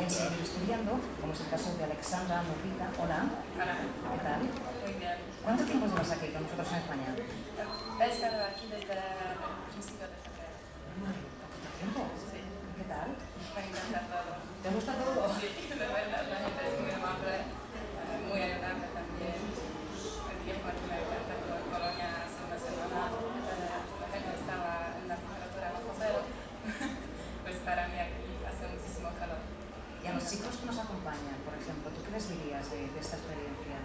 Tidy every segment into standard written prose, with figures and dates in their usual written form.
quieren seguir estudiando, como es el caso de Alexandra Murrica. Hola. Hola. ¿Qué tal? Muy bien. ¿Cuánto tiempo llevas aquí con nosotros en España? He estado aquí desde el principio de febrero. ¿Poquito tiempo? Sí. ¿Qué tal? Me encanta todo. ¿Te gusta todo? Sí, de verdad, la gente es muy amable, muy agradable también. El tiempo aquí me encanta. Estuve en Colonia hace una semana, la gente estaba en la temperatura bajo cero. Pues para mí aquí hace muchísimo calor. Y a los chicos que nos acompañan, por ejemplo, ¿tú qué les dirías de esta experiencia?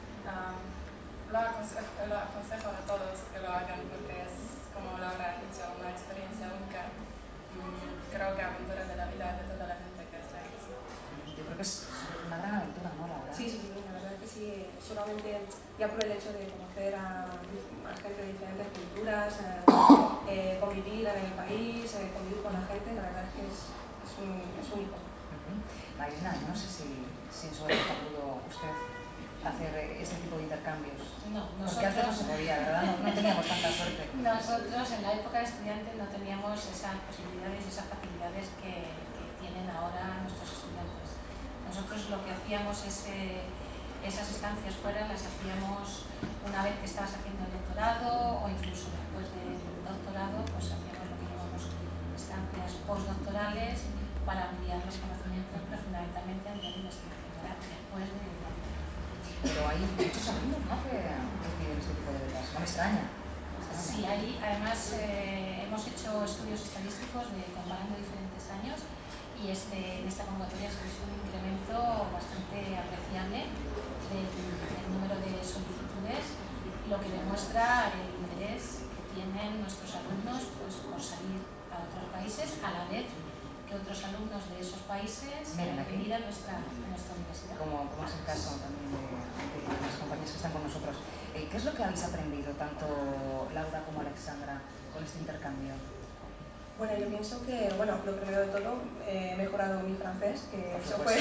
Lo aconsejo a todos que lo hagan porque es, como Laura ha dicho, una experiencia única. Creo que aventura de la vida de toda la gente que está aquí. Yo creo que es una gran aventura, ¿no, Laura? Sí, la verdad que sí. Solamente ya por el hecho de conocer a gente de diferentes culturas, convivir en el país, convivir con la gente, la verdad es que es único. Marina, no sé si en su época pudo usted hacer este tipo de intercambios. No, porque antes no se podía, ¿verdad? No teníamos tanta suerte. Nosotros en la época de estudiantes no teníamos esas posibilidades y esas facilidades que tienen ahora nuestros estudiantes. Nosotros lo que hacíamos es esas estancias fuera las hacíamos una vez que estabas haciendo el doctorado o incluso después del doctorado, pues hacíamos lo que llamamos estancias postdoctorales para ampliar los conocimientos, pero fundamentalmente a nivel de investigación, después de... Pero hay muchos alumnos, ¿no?, que piden este tipo de becas. No me extraña. Sí, ahí además hemos hecho estudios estadísticos comparando diferentes años y en esta convocatoria se ha visto un incremento bastante apreciable del número de solicitudes, lo que demuestra el interés que tienen nuestros alumnos pues, por salir a otros países a la vez que otros alumnos de esos países venir a nuestra universidad. Como es el caso también de las compañías que están con nosotros. ¿Qué es lo que habéis aprendido, tanto Laura como Alexandra, con este intercambio? Bueno, yo pienso que, lo primero de todo, he mejorado mi francés, que eso fue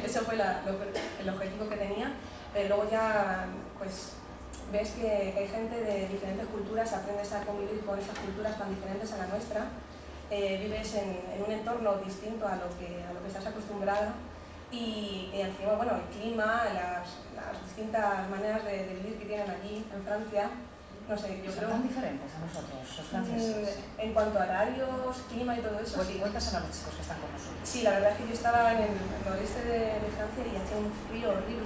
el objetivo que tenía, pero luego ya, pues, ves que hay gente de diferentes culturas, aprendes a convivir con esas culturas tan diferentes a la nuestra, vives en un entorno distinto a lo que estás acostumbrada y encima, el clima, las distintas maneras de vivir que tienen allí en Francia, no sé, yo creo... ¿Son tan diferentes a nosotros, los franceses? En cuanto a horarios, clima y todo eso, pues sí. Cuéntaselo a los chicos que están con nosotros. Sí, la verdad es que yo estaba en el noreste de Francia y hacía un frío horrible.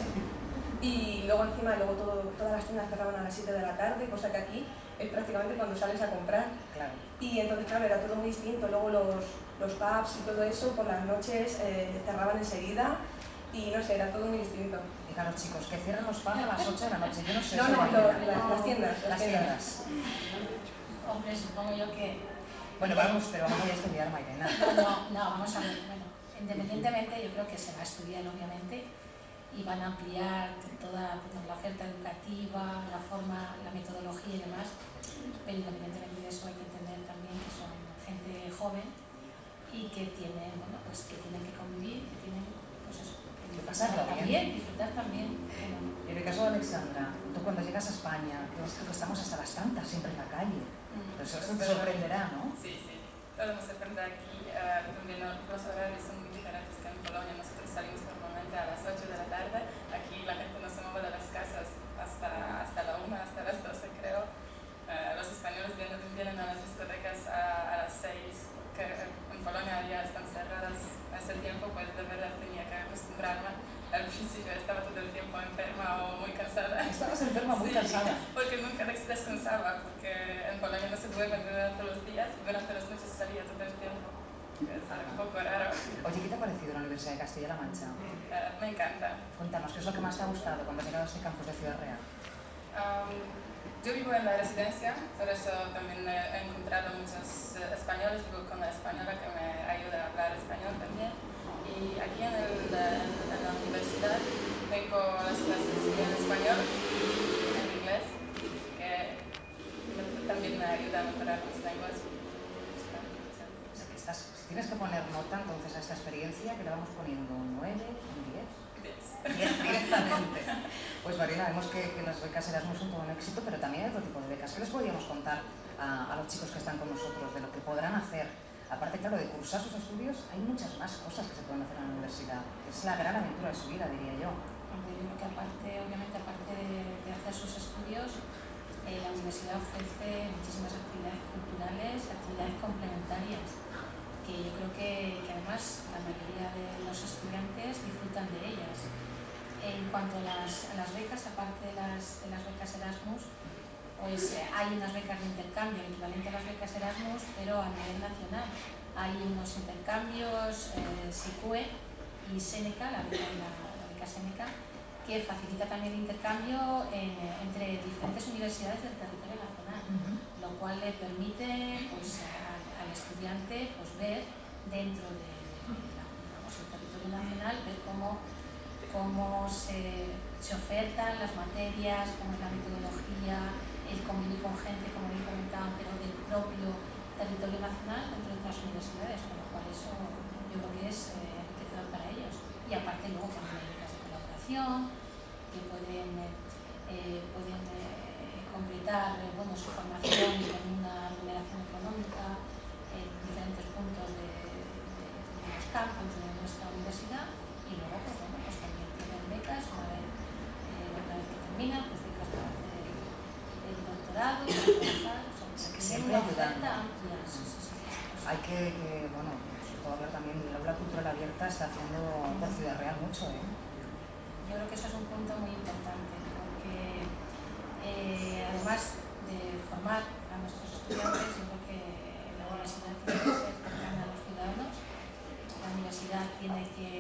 Y luego encima, todas las tiendas cerraban a las 7 de la tarde, cosa que aquí es prácticamente cuando sales a comprar. Claro. Y entonces, claro, era todo muy distinto. Luego los pubs y todo eso, por las noches cerraban enseguida y no sé, era todo muy distinto. Y claro, chicos, que cierran los pubs a las 8 de la noche. Yo no sé. Las tiendas. Las tiendas. Hombre, supongo yo que... Bueno, vamos a estudiar, Mairena. No, vamos a ver. Bueno, independientemente, yo creo que se va a estudiar, obviamente, y van a ampliar toda la oferta educativa, la forma, la metodología y demás, pero independientemente de eso hay que entender también que son gente joven y que tienen, que tienen que convivir, que tienen, pues eso, que disfrutar también. Y en el caso de Alexandra, tú cuando llegas a España, creo que estamos hasta las tantas, siempre en la calle. Eso te sorprenderá, ¿no? Sí, todo me sorprende aquí. También los horarios son muy diferentes que en Colonia. Nosotros salimos normalmente a las 8 de la tarde. Aquí la gente no se mueve de las casas hasta la 1, hasta las 12, creo. Los españoles vienen a las discotecas a las 6, porque en Colonia ya están cerradas a ese tiempo, pues de verdad tenía que acostumbrarme. Al principio estaba todo el tiempo enferma o muy cansada. ¿Estabas enferma muy cansada? Porque nunca descansaba, porque en Polonia no se duerme durante los días y durante las noches salía todo el tiempo. Es algo un poco raro. Oye, ¿qué te ha parecido la Universidad de Castilla-La Mancha? Me encanta. Cuéntanos, ¿qué es lo que más te ha gustado cuando has llegado a este campus de Ciudad Real? Yo vivo en la residencia, por eso también he encontrado muchos españoles, vivo con la española que me ayuda a hablar español también. Y aquí en la universidad tengo las clases en español y en inglés, que también me ayuda a mejorar mis lenguas. O sea, que si tienes que poner nota entonces a esta experiencia, que le vamos poniendo un 9, un 10. 10 directamente. Pues Marina, vemos que las becas Erasmus son todo un éxito, pero también hay otro tipo de becas. ¿Qué les podríamos contar a los chicos que están con nosotros de lo que podrán hacer? Aparte, claro, de cursar sus estudios, hay muchas más cosas que se pueden hacer en la universidad. la gran aventura de su vida, diría yo. Yo creo que obviamente aparte de hacer sus estudios, la universidad ofrece muchísimas actividades culturales, actividades complementarias, que yo creo que además la mayoría de los estudiantes disfrutan de ellas. En cuanto a las becas, aparte de las becas Erasmus, pues hay unas becas de intercambio equivalente a las becas Erasmus, pero a nivel nacional. Hay unos intercambios SICUE y Seneca, la beca Seneca, que facilita también el intercambio entre diferentes universidades del territorio nacional, lo cual le permite pues, al estudiante pues, ver dentro del territorio nacional, ver cómo se ofertan las materias, cómo es la metodología, el convivir con gente, como bien comentaba, pero del propio territorio nacional dentro de otras universidades, con lo cual eso yo creo que es enriquecedor para ellos. Y aparte luego también hay becas de colaboración que pueden completar su formación con una remuneración económica en diferentes puntos de los campus de nuestra universidad, y luego pues también tienen becas una vez que terminan, pues becas para hacer el doctorado, para trabajar, que siempre ayudando. Hay que sobre todo hablar también de la aula cultural abierta, está haciendo por Ciudad Real mucho, Yo creo que eso es un punto muy importante, porque además de formar a nuestros estudiantes, yo creo que la universidad tiene que ser cercana a los ciudadanos, la universidad tiene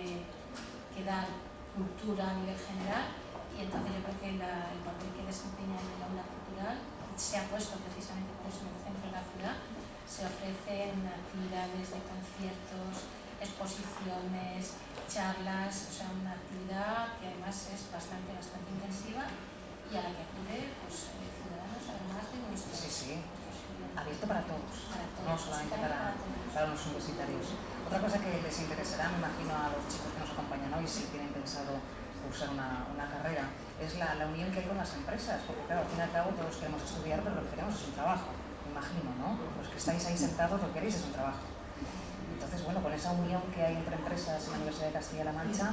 que dar cultura a nivel general, y entonces yo creo que el papel que desempeña en el aula cultural se ha puesto precisamente por eso en el centro de la ciudad. Se ofrecen actividades de conciertos, exposiciones, charlas, o sea, una actividad que además es bastante intensiva y a la que acude pues, ciudadanos además de nuestros... Sí, abierto para todos, no solamente para los universitarios. Otra cosa que les interesará, me imagino, a los chicos que nos acompañan hoy, si tienen pensado cursar una carrera, es la unión que hay con las empresas, porque claro, al fin y al cabo todos queremos estudiar, pero lo que queremos es un trabajo. Imagino, ¿no? Los que estáis ahí sentados lo que queréis es un trabajo. Entonces, bueno, con esa unión que hay entre empresas en la Universidad de Castilla-La Mancha,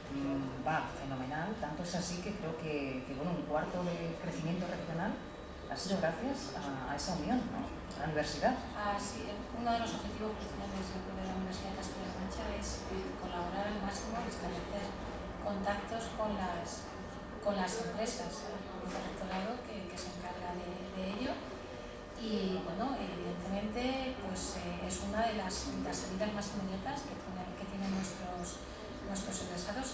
va fenomenal. Tanto es así que creo que un cuarto del crecimiento regional ha sido gracias a esa unión, ¿no? A la universidad. Sí, uno de los objetivos principales de la Universidad de Castilla-La Mancha es colaborar al máximo, establecer contactos con las empresas. El rectorado que se encarga de ello. Y bueno, evidentemente pues, es una de las salidas más inmediatas que tienen nuestros egresados,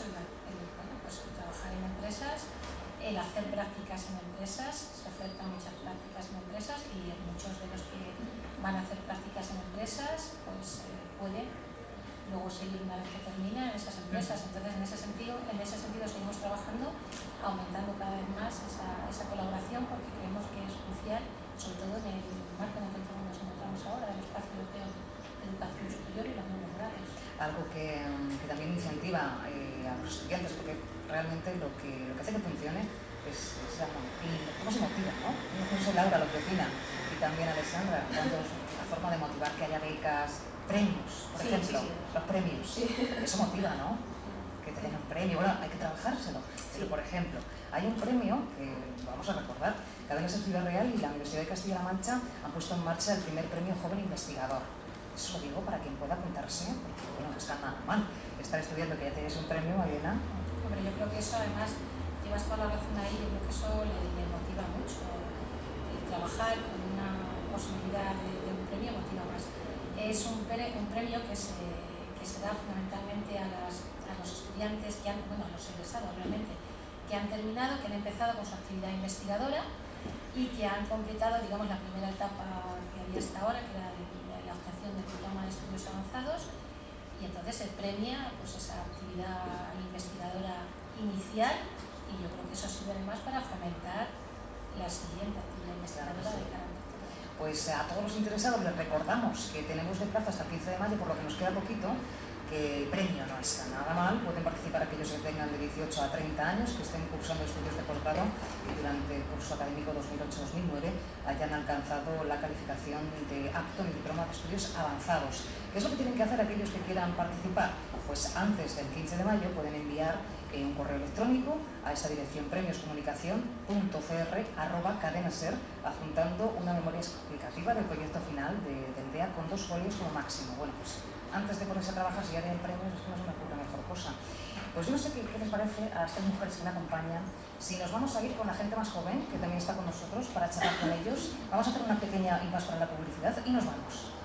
pues, trabajar en empresas, el hacer prácticas en empresas. Se ofertan muchas prácticas en empresas y muchos de los que van a hacer prácticas en empresas pues pueden luego seguir una vez que termina en esas empresas. Entonces en ese sentido seguimos trabajando, aumentando cada vez más esa colaboración, porque creemos que es crucial, sobre todo en el marco en el que nos encontramos ahora, el espacio europeo de educación superior y las nuevas laborales. Algo que también incentiva a los estudiantes, porque realmente lo que hace que funcione es cómo se motiva, ¿no? No sé Laura lo que opina, y también Alessandra, la forma de motivar que haya becas, premios, por ejemplo, los premios, eso motiva, ¿no? Que te den un premio, bueno, hay que trabajárselo, pero por ejemplo, hay un premio que vamos a recordar, Cadenas en Ciudad Real y la Universidad de Castilla-La Mancha han puesto en marcha el primer premio Joven Investigador. Eso lo digo para quien pueda apuntarse, porque bueno, no está nada mal estar estudiando que ya tienes un premio, Mariana. Hombre, yo creo que eso además, llevas toda la razón ahí, yo creo que eso le motiva mucho. Trabajar con una posibilidad de un premio motiva más. Es un premio que se da fundamentalmente a los estudiantes que han, a los egresados realmente, que han terminado, que han empezado con su actividad investigadora y que han completado, digamos, la primera etapa que había hasta ahora, que era la obtención del diploma de estudios avanzados, y entonces se premia pues, esa actividad investigadora inicial, y yo creo que eso sirve además para fomentar la siguiente actividad investigadora de cara al doctorado. Pues a todos los interesados les recordamos que tenemos de plazo hasta el 15 de mayo, por lo que nos queda poquito, que el premio no está nada mal. Pueden participar aquellos que tengan de 18 a 30 años, que estén cursando estudios de posgrado y durante el curso académico 2008-2009 hayan alcanzado la calificación de apto en el diploma de estudios avanzados. ¿Qué es lo que tienen que hacer aquellos que quieran participar? pues antes del 15 de mayo pueden enviar un correo electrónico a esa dirección premioscomunicación.cr@cadenaser, adjuntando una memoria explicativa del proyecto final del DEA con 2 folios como máximo. Bueno, pues antes de ponerse a trabajar, si ya tienen premios, es que no se me ocurre mejor cosa. Pues yo no sé qué les parece a estas mujeres que me acompañan, si nos vamos a ir con la gente más joven, que también está con nosotros, para charlar con ellos. Vamos a hacer una pequeña impasse para la publicidad y nos vamos.